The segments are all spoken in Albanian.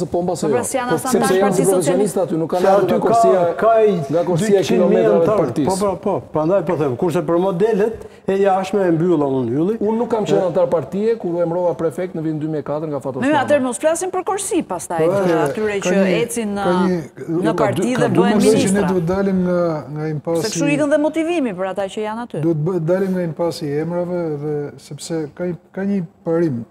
Ose po mbase jo. Sepse janë profesionistë aty, nuk kanë nga korsia e kilometrave të partisë. Po, prandaj po them, kurse për modelet e jashtme e mbylla unë ylli. Unë nuk kam qenë antar partie kur u emrova prefekt në vitin 2004 nga Fatos Mama. Atëherë mos flasim për korsi pastaj, atyre që ecin në parti dhe bëhen ministra. Ne duhet dalim nga impasi. Se kështu ikën dhe motivimi për ata që janë aty. Duhet dalim nga impasi i emrave dhe sepse ka një parim.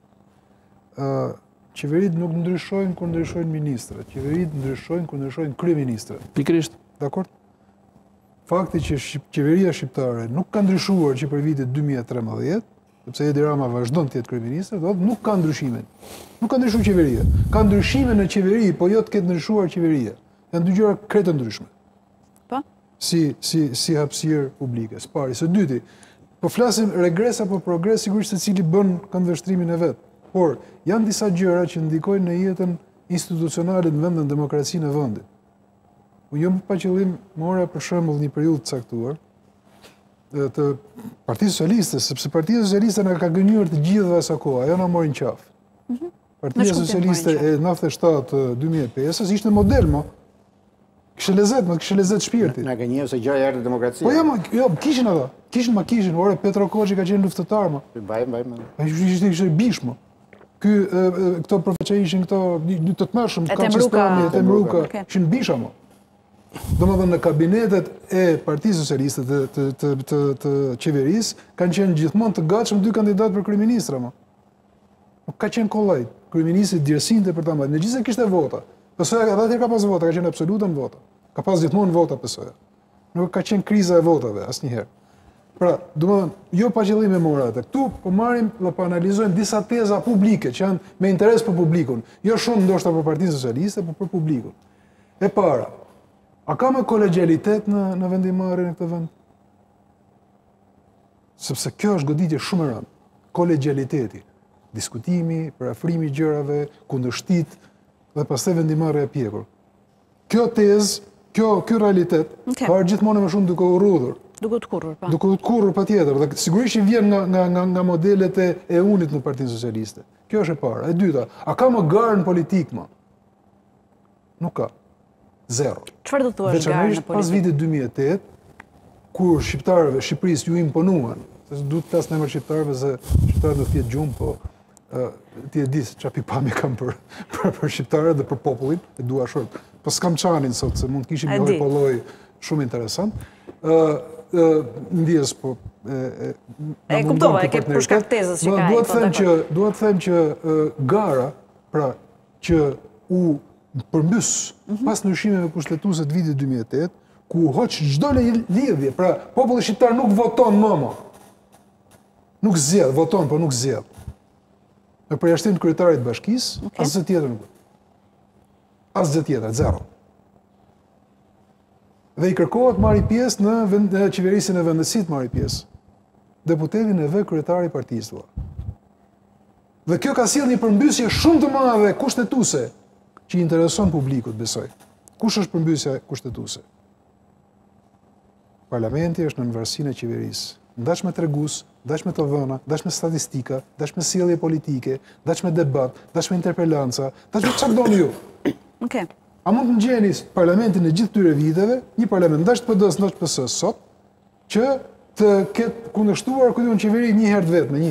Qeverit nuk ndryshojnë kur ndryshojnë ministrat. Qeverit ndryshojnë kur ndryshojnë kryeministrat. Pikërisht. Dakor? Fakti që qeveria shqiptare nuk ka ndryshuar që për vitet 2013, sepse Edi Rama vazhdon të jetë kryeministër, do nuk ka ndryshime. Nuk ka ndryshuar qeveria. Ka ndryshime në qeveri, po jo të ketë ndryshuar qeveria. Janë dy gjëra krejtë ndryshme. Po? Si hapësirë publike. Së dyti, po flasim regres apo progres, sigurisht se cili bën këndvështrimin e vet. Por janë disa gjëra që ndikojnë në jetën institucionale në vendin demokracinë e vendit. Unë jo pa qëllim mora për shembull një periudhë të caktuar të Partisë Socialiste, sepse Partia Socialiste na ka gënjur të gjithëve asa kohë, ajo na morin qafë. Partia Socialiste e 97-2005 ishte model, mo. Kishte lezet shpirtit. Na gënjeu se gjëja erdhi demokracia. Po jo, kishin ata. Kishin, ore Petro Koçi ka qenë luftëtar, mo. Mbajmë. Ishte bish, mo. Këto profetë ishin këto të tmerrshëm, Temruka, ishin bisha, mo. Domethënë në kabinetet e Partisë Socialiste të qeverisë kanë qenë gjithmonë të gatshëm dy kandidatë për kryeministra, mo. Ka qenë kollaj, kryeministri djersinte për ta mbajtur. Megjithëse kishte vota. PSOE atëherë ka pas vota, ka qenë absolutën vota. Ka pas gjithmonë vota PSOE. Nuk ka qenë kriza e votave asnjëherë. Pra, domethënë, jo pa qëllim e morate. Këtu po marrim dhe po analizojmë disa teza publike që janë me interes për publikun. Jo shumë ndoshta për Partinë Socialiste, por për publikun. E para, a ka më kolegjialitet në vendimarrjen e këtë vend? Sepse kjo është goditje shumë e rëndë. Kolegjialiteti, diskutimi, parafrimi gjërave, kundërshtit dhe pastaj vendimarrja e pjekur. Kjo tezë, ky realitet, ka gjithmonë më shumë duke u rrudhur. Duke të kurrur, pa. Duke të kurrur patjetër, dhe sigurisht që vjen nga modelet e unit në Partinë Socialiste. Kjo është e para. E dyta, a ka më garë në politikë, më? Nuk ka. Zero. Çfarë do thuash garë në politikë? Veçanërisht pas vitit 2008, kur shqiptarëve Shqipërisë ju imponuan, se duhet të flas në emër shqiptarëve se shqiptarët do të jetë gjumë, po ti e di se çfarë pikpamje kam për shqiptarët dhe për popullin, e dua short. Po s'kam çanin sot se mund të kishim një polloj shumë interesant. Ndjes po e kuptova, e ke për shkak tezës që ka. Duhet të them që gara, pra që u përmbys pas ndryshimeve kushtetuese të vitit 2008, ku hoq çdo lidhje, pra populli shqiptar nuk voton më. Nuk zgjedh, voton, po nuk zgjedh. Në përjashtim të kryetarit të bashkisë, asgjë tjetër nuk. Asgjë tjetër, zero. Dhe i kërkohet marrë pjesë në qeverisjen e vendësit marrë pjesë. Deputetin e vë kryetari i partisë tua. Dhe kjo ka sjellë një përmbysje shumë të madhe kushtetuese që i intereson publikut, besoj. Kush është përmbysja kushtetuese? Parlamenti është në varësinë e qeverisë. Ndash me tregus, ndash me të dhëna, ndash me statistika, ndash me sjellje politike, ndash me debat, ndash me interpelanca, ndash me çfarë doni ju. Okej. A mund të ngjeni parlamentin e gjithë këtyre viteve, një parlament ndash PD-s, ndash PS-s sot, që të ketë kundërshtuar këtë në qeveri një herë të vetë me një?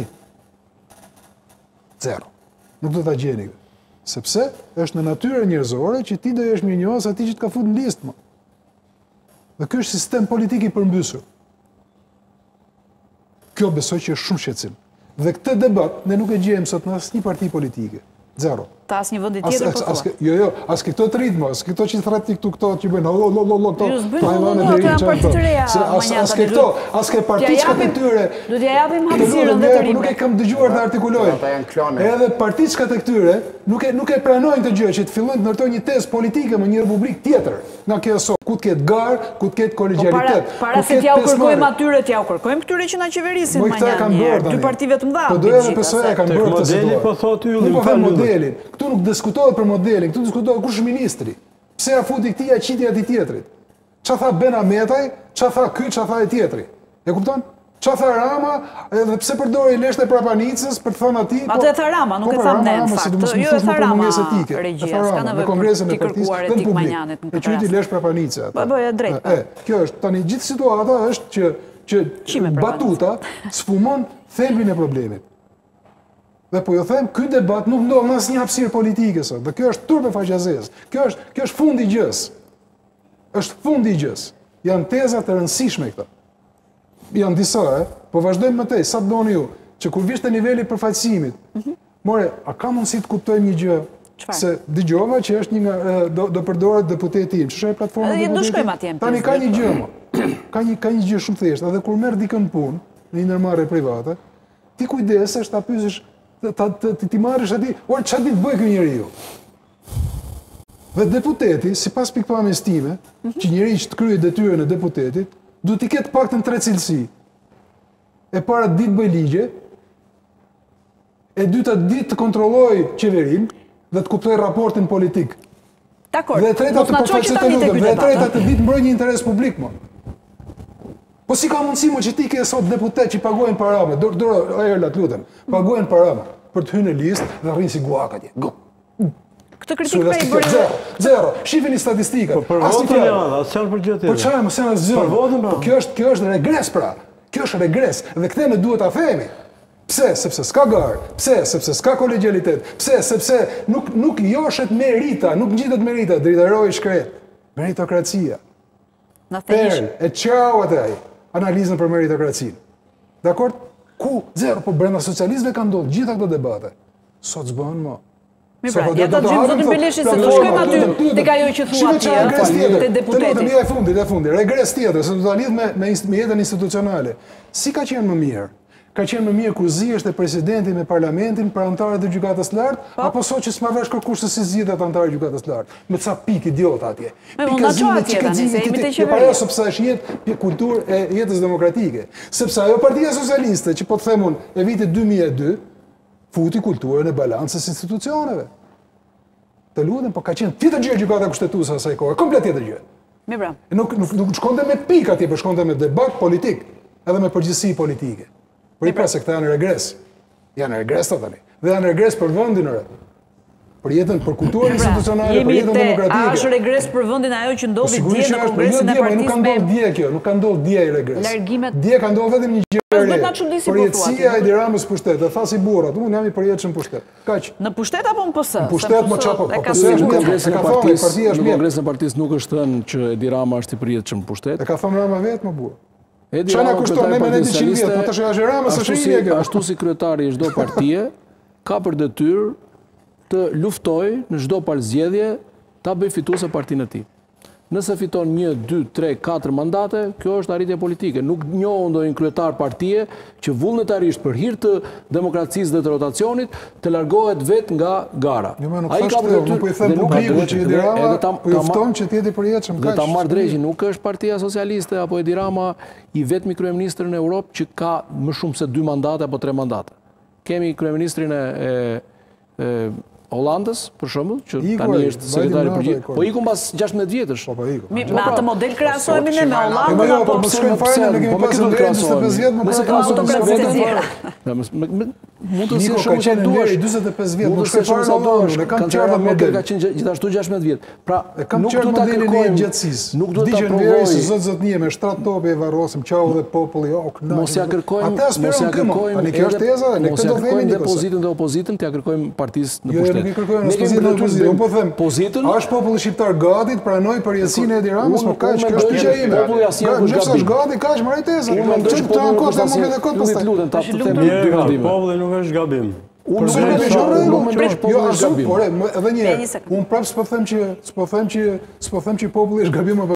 Zero. Nuk do ta gjeni këtë. Sepse është në natyrën njerëzore që ti do jesh mirënjohës atij që të ka futur në listë më. Dhe ky është sistem politik i përmbysur. Kjo besoj që është shumë shqetësim. Dhe këtë debat ne nuk e gjejmë sot në asnjë parti politike. Zero. Ta asnjë vendi tjetër po thua. Jo, as këto të ritmo, as këto që thret këtu këto që bëjnë këto janë parti të reja. As ke partitë të këtyre. Do t'ja japim hapësirën dhe të rinjve. Nuk e kam dëgjuar të artikulojnë. Ata janë klone. Edhe partitë të këtyre nuk e pranojnë këtë gjë që të fillojnë të ndërtojnë një tezë politike me një republikë tjetër. Nga kjo sot, ku të ketë garë, ku të ketë kolegjialitet. Para se t'ja u kërkojmë atyre, t'ja u kërkojmë këtyre që na qeverisin më një. Dy partive të mëdha. Po do edhe PSOE kanë bërë këtë modeli, po thotë ylli. Po them modelin. Këtu nuk diskutohet për modelin, këtu diskutohet kush është ministri. Pse ja futi këtij aqitja atij tjetrit? Ç'a tha Ben Ahmetaj, ç'a tha ky, ç'a tha e tjetri. E kupton? Qa tha Rama, edhe pse përdori leshtë e prapanicës për të thonë ati... Atë e tha Rama, nuk e tha ne, në fakt. Jo e tha Rama regjia, s'ka nevojë për t'i kërkuar Etik Manjanit në këtë rast. E qyti leshtë prapanicë. Po, e drejtë. Kjo është, tani gjithë situata është që batuta sfumon thelbin e problemit. Dhe po jo them, ky debat nuk ndodh në asnjë hapësirë politike sot. Dhe kjo është turpe faqeazes. Kjo është fundi i gjës. Është fundi i gjës. Janë teza të rëndësishme këto. Janë disa, po vazhdojmë më tej, sa doni ju, që kur vish te niveli i përfaqësimit. More, a ka mundësi të kuptojmë një gjë? Se dëgjova që është një nga do përdoret deputeti im. Ç'është platforma deputetit? Do shkojmë atje. Tani ka një gjë më. Ka një gjë shumë thjeshtë, edhe kur merr dikën punë në një ndërmarrje private, ti kujdesesh ta pyesësh ti marrësh aty, "Ora çfarë di të bëj ky njeriu?" Dhe deputeti, sipas pikpamjes time, që njeriu që të kryej detyrën e deputetit, duhet të ketë paktën 3 cilësi. E para ditë bëj ligje, e dyta ditë të kontrolloj qeverinë dhe të kuptoj raportin politik. Dakor. Dhe e treta të përfaqësoj dhe e treta të ditë mbroj një interes publik më. Po si ka mundësi më që ti ke sot deputet që pagojnë parame, ajerlat lutem, pagojnë parame për të hyrë në listë dhe rrinë si guak atje. Këtë kritik pra i bërë... Zero. Shifini statistikat. Për votën e madhe, asë janë për gjë tjetër. Për çfarë mos janë asgjë? Për votën pra. Kjo është regres pra. Kjo është regres dhe këtë ne duhet ta themi. Pse? Sepse s'ka garë. Pse? Sepse s'ka kolegialitet. Pse? Sepse nuk joshet merita, nuk ngjitet merita, dritaroi shkret. Meritokracia. Perl, e qau atë analizën për meritokracinë. Dakor? Ku? Zero. Po brenda socializmit ka ndodhur gjitha këto debate. Sot s'bën më. Mi pra, ja ta gjimë zotin Beleshi se do shkojmë aty tek ajo që thua atje, te deputeti. E fundi, regres tjetër, se do ta lidh me jetën institucionale. Si ka qenë më mirë? Ka qenë më mirë kur zihesh te presidenti me parlamentin për anëtarët e gjykatës së lartë, apo sot që s'marrësh kërkush se si zgjidhet anëtarët e gjykatës së lartë? Me ca pikë idiot atje. Para sepse është jetë kulturë e jetës demokratike. Sepse ajo Partia Socialiste që po të them unë e vitit 2002 futi kulturën e balancës institucioneve. Të lutem, po ka qenë tjetër gjë gjykata kushtetuese asaj kohe, komplet tjetër gjë. Mirë. Nuk shkonte me pikë atje, por shkonte me debat politik, edhe me përgjegjësi politike. Por i pra se këta janë regres. Janë regres të tani. Dhe janë regres për vendin për jetën, për kulturën institucionale, për jetën demokratike. A është regres për vendin ajo që ndodhi dje në kongresin e partisë? Nuk ka ndodhur dje kjo, nuk ka ndodhur dje i regres. Dje ka ndodhur vetëm një gjë. Përjetësia e Edi Ramës pushtet, dhe tha si burrat, unë jam i përjetshëm pushtet. Kaq. Në pushtet apo në PS? Në pushtet më çapo. Në kongresin e partisë nuk është thënë që Edi Rama është i përjetshëm pushtet. E ka thënë Rama vetë më burr. Edi Rama kushton me 100 vjet, po tash është Rama s'është i mirë kjo. Ashtu si kryetari i çdo partie ka për detyrë të luftoj në çdo palëzgjedhje ta bëj fituese partinë e tij. Nëse fiton 1, 2, 3, 4 mandate, kjo është arritje politike. Nuk njohë ndonjë kryetar partie që vullnetarisht për hir të demokracisë dhe të rotacionit të largohet vetë nga gara. Ai ka për detyrë, po i them publikut që Edi Rama po jufton që të jetë i përjetshëm kaq. Dhe ta marr drejtin, nuk është Partia Socialiste apo Edi Rama i vetmi kryeministër në Europë që ka më shumë se 2 mandate apo 3 mandate. Kemi kryeministrin e Hollandës, për shembull, që tani është sekretari përgjithshëm. Po ikun pas 16 vjetësh. Me atë model krahasohemi ne me Hollandën apo po shkojmë fare ne kemi pasur 45 vjet më autokracisë. Mund të sjellësh shumë që duash 45 vjet, nuk shkoj fare në Hollandë, ne kam çfarë model. Ka qenë gjithashtu 16 vjet. Pra, nuk do ta kërkojmë gjatësisë. Nuk do ta provojmë zot me shtrat topi e varrosim qau dhe populli, mos ja kërkojmë. Ne kjo është teza, ne këtë do themi depozitën dhe opozitën, t'ia kërkojmë partisë në pushtet. Ne kërkojmë opozitën, unë po them. Pozitën? A është populli shqiptar gati të pranojë përjetësinë e Edi Ramës, po kaq kjo është gjë ime. Populli asnjëherë nuk është gati, kaq më teza. Çfarë ankosh më me këtë pastaj? Lutem ta them. Populli nuk është gabim. Unë nuk më shprej populli është gabim. Por edhe një herë, unë prapë s'po them që populli është gabim